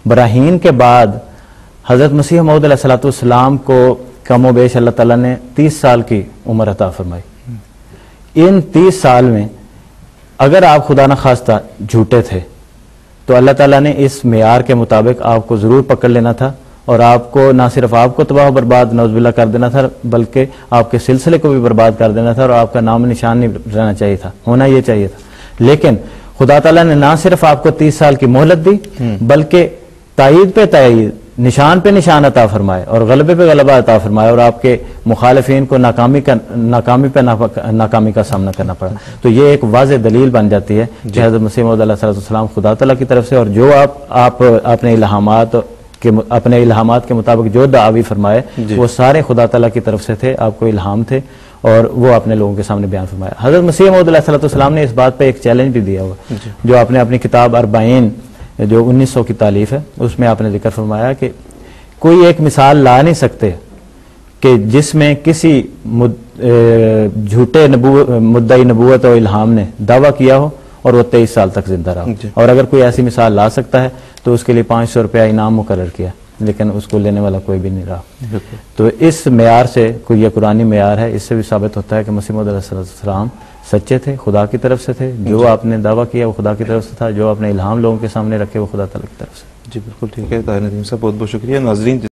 براہین کے بعد حضرت مسیح موعود علیہ الصلوۃ والسلام کو کم و بیش اللہ تعالیٰ نے 30 سال کی عمر عطا فرمائی. ان 30 سال میں اگر آپ خدا نخواستہ جھوٹے تھے تو اللہ تعالیٰ نے اس معیار کے مطابق آپ کو ضرور پکڑ لینا تھا اور آپ کو نہ صرف آپ کو تباہ و برباد نعوذ باللہ کر دینا تھا بلکہ آپ کے سلسلے کو بھی برباد کر دینا تھا اور آپ کا نام نشان نہیں رہنا چاہیے تھا، ہونا یہ چاہیے تھا. لیکن خدا تعالیٰ نے نہ صرف آپ کو 30 سال کی مہلت دی بلکہ تائید پہ تائید، نشان پہ نشان عطا فرمائے اور غلبے پہ غلبہ عطا فرمائے اور آپ کے مخالفین کو ناکامی پہ ناکامی کا سامنا کرنا پڑا. تو یہ ایک واضح دلیل بن جاتی ہے کہ حضرت مسیح موعود علیہ السلام خدا تعالیٰ کی طرف سے، اور جو آپ اپنے الہامات کے مطابق جو دعوی فرمائے وہ سارے خدا تعالیٰ کی طرف سے تھے، آپ کو الہام تھے اور وہ اپنے لوگوں کے سامنے بیان فرمایا. حضرت مسیح موعود علیہ السلام نے اس بات پہ ایک چیلنج بھی دیا ہوا جو آپ نے اپنی کتاب 40 جو 1900 کی تالیف ہے اس میں آپ نے ذکر فرمایا کہ کوئی ایک مثال لا نہیں سکتے کہ جس میں کسی جھوٹے مدعی نبوت اور الہام نے دعویٰ کیا ہو اور وہ 23 سال تک زندہ رہا. اور اگر کوئی ایسی مثال لا سکتا ہے تو اس کے لیے 500 روپیہ انعام مقرر کیا لیکن اس کو لینے والا کوئی بھی نہیں رہا. تو اس معیار سے کوئی یہ قرآنی معیار ہے، اس سے بھی ثابت ہوتا ہے کہ مسیح موعود علیہ السلام سچے تھے، خدا کی طرف سے تھے، جو آپ نے دعویٰ کیا وہ خدا کی طرف سے تھا، جو آپ نے الہام لوگوں کے سامنے رکھے وہ خدا تعالیٰ کی طرف سے. جی بالکل ٹھیک ہے. طاہر ندیم صاحب بہت بہت شکریہ. ناظرین